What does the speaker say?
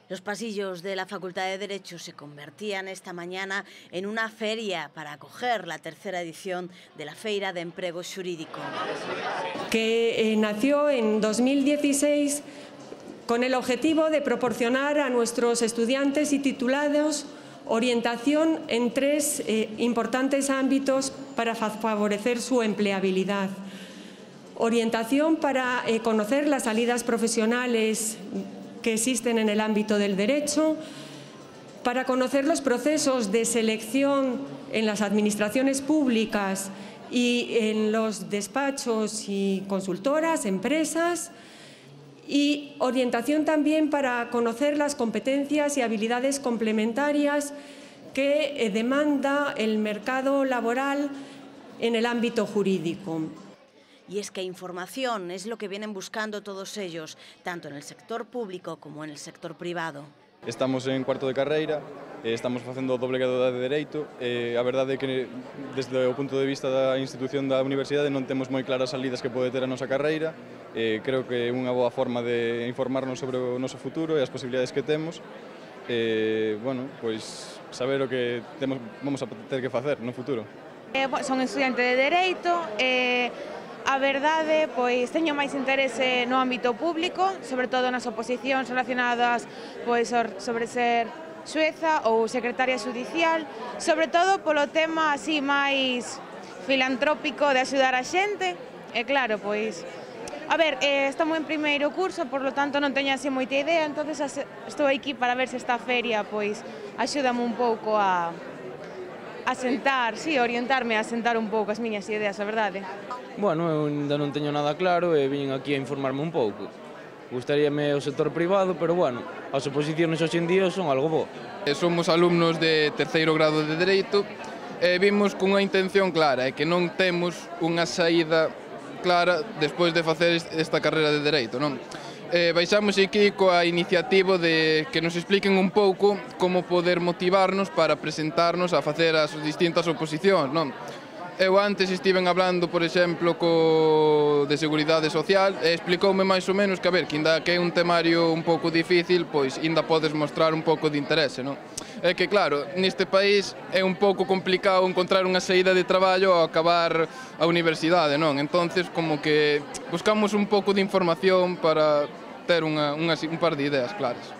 Los pasillos de la Facultad de Derecho se convertían esta mañana en una feria para acoger la tercera edición de la Feira de Emprego Xurídico. Que nació en 2016 con el objetivo de proporcionar a nuestros estudiantes y titulados orientación en tres importantes ámbitos para favorecer su empleabilidad. Orientación para conocer las salidas profesionales que existen en el ámbito del derecho, para conocer los procesos de selección en las administraciones públicas y en los despachos y consultoras, empresas, y orientación también para conocer las competencias y habilidades complementarias que demanda el mercado laboral en el ámbito jurídico. Y es que información es lo que vienen buscando todos ellos, tanto en el sector público como en el sector privado. Estamos en cuarto de carreira, estamos facendo o doble grado de Dereito. A verdade é que desde o punto de vista da institución da universidade non temos moi claras salidas que pode ter a nosa carreira. Creo que é unha boa forma de informarnos sobre o noso futuro e as posibilidades que temos. Bueno, pois saber o que vamos a ter que facer no futuro. Son estudiante de Dereito. A verdade, pois, teño máis interese no ámbito público, sobre todo nas oposicións relacionadas pois, sobre ser xueza ou secretaria xudicial, sobre todo polo tema así máis filantrópico de axudar a xente. E claro, pois, a ver, estamos en primeiro curso, por lo tanto non teño así moita idea, entonces estou aquí para ver se esta feria pois axúdame un pouco a sentar, sí, orientarme a sentar un pouco as miñas ideas, a verdade. Bueno, eu ainda non teño nada claro e vin aquí a informarme un pouco. Gustaríame o sector privado, pero bueno, as oposicións hoxe en día son algo bo. Somos alumnos de terceiro grado de Dereito e vimos cunha intención clara, é que non temos unha saída clara despois de facer esta carreira de Dereito, non? Baixamos aquí coa iniciativa de que nos expliquen un pouco como poder motivarnos para presentarnos a facer as distintas oposicións, non? Eu antes estiven hablando, por exemplo, de Seguridade Social e explicoume máis ou menos que, a ver, que ainda que é un temario un pouco difícil, pois ainda podes mostrar un pouco de interese, non? É que, claro, neste país é un pouco complicado encontrar unha saída de traballo ao acabar a universidade, non? Entonces, como que buscamos un pouco de información para ter un par de ideas claras.